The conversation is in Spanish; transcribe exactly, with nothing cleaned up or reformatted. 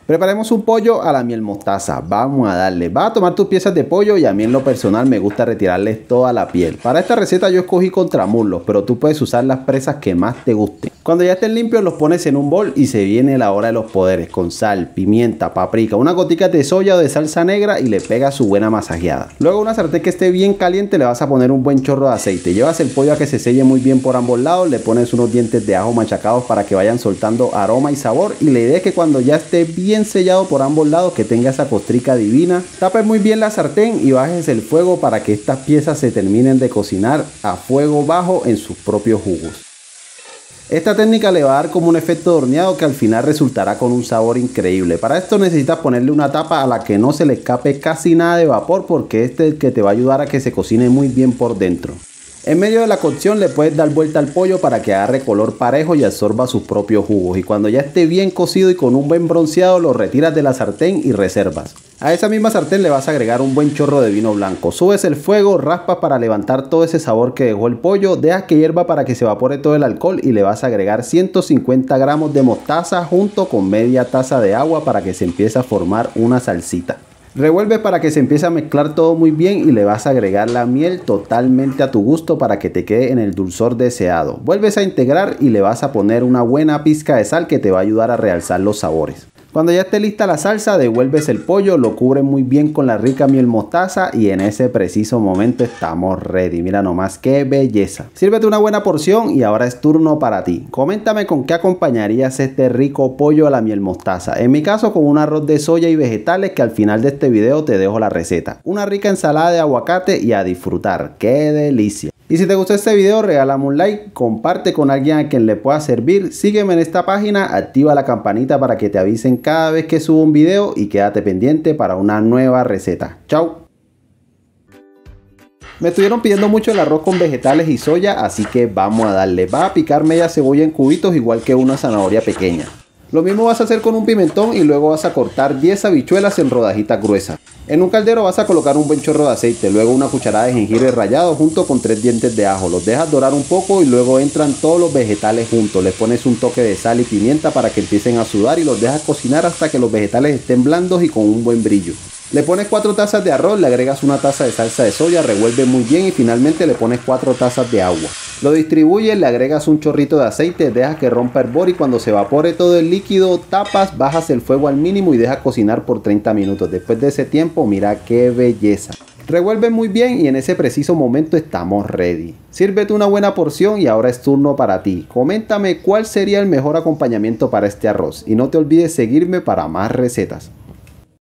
Preparemos un pollo a la miel mostaza, vamos a darle. Vas a tomar tus piezas de pollo y a mí en lo personal me gusta retirarles toda la piel. Para esta receta yo escogí contramuslos, pero tú puedes usar las presas que más te gusten. Cuando ya estén limpios los pones en un bol y se viene la hora de los poderes con sal, pimienta, paprika, una gotica de soya o de salsa negra y le pegas su buena masajeada. Luego una sartén que esté bien caliente le vas a poner un buen chorro de aceite. Llevas el pollo a que se selle muy bien por ambos lados, le pones unos dientes de ajo machacados para que vayan soltando aroma y sabor y la idea es que cuando ya esté bien sellado por ambos lados, que tenga esa costrica divina, tapes muy bien la sartén y bajes el fuego para que estas piezas se terminen de cocinar a fuego bajo en sus propios jugos. Esta técnica le va a dar como un efecto de horneado que al final resultará con un sabor increíble. Para esto necesitas ponerle una tapa a la que no se le escape casi nada de vapor, porque este es el que te va a ayudar a que se cocine muy bien por dentro. En medio de la cocción le puedes dar vuelta al pollo para que agarre color parejo y absorba sus propios jugos, y cuando ya esté bien cocido y con un buen bronceado lo retiras de la sartén y reservas. A esa misma sartén le vas a agregar un buen chorro de vino blanco, subes el fuego, raspas para levantar todo ese sabor que dejó el pollo, dejas que hierva para que se evapore todo el alcohol y le vas a agregar ciento cincuenta gramos de mostaza junto con media taza de agua para que se empiece a formar una salsita. Revuelve para que se empiece a mezclar todo muy bien y le vas a agregar la miel totalmente a tu gusto para que te quede en el dulzor deseado. Vuelves a integrar y le vas a poner una buena pizca de sal que te va a ayudar a realzar los sabores. Cuando ya esté lista la salsa, devuelves el pollo, lo cubres muy bien con la rica miel mostaza y en ese preciso momento estamos ready. Mira nomás qué belleza. Sírvete una buena porción y ahora es turno para ti. Coméntame con qué acompañarías este rico pollo a la miel mostaza. En mi caso con un arroz de soya y vegetales que al final de este video te dejo la receta. Una rica ensalada de aguacate y a disfrutar. ¡Qué delicia! Y si te gustó este video, regálame un like, comparte con alguien a quien le pueda servir, sígueme en esta página, activa la campanita para que te avisen cada vez que subo un video y quédate pendiente para una nueva receta. ¡Chao! Me estuvieron pidiendo mucho el arroz con vegetales y soya, así que vamos a darle. Vas a picar media cebolla en cubitos igual que una zanahoria pequeña. Lo mismo vas a hacer con un pimentón y luego vas a cortar diez habichuelas en rodajitas gruesas. En un caldero vas a colocar un buen chorro de aceite, luego una cucharada de jengibre rallado junto con tres dientes de ajo. Los dejas dorar un poco y luego entran todos los vegetales juntos. Les pones un toque de sal y pimienta para que empiecen a sudar y los dejas cocinar hasta que los vegetales estén blandos y con un buen brillo. Le pones cuatro tazas de arroz, le agregas una taza de salsa de soya, revuelve muy bien y finalmente le pones cuatro tazas de agua. Lo distribuyes, le agregas un chorrito de aceite, dejas que rompa hervor y cuando se evapore todo el líquido, tapas, bajas el fuego al mínimo y dejas cocinar por treinta minutos. Después de ese tiempo, mira qué belleza. Revuelve muy bien y en ese preciso momento estamos ready. Sírvete una buena porción y ahora es turno para ti. Coméntame cuál sería el mejor acompañamiento para este arroz y no te olvides seguirme para más recetas.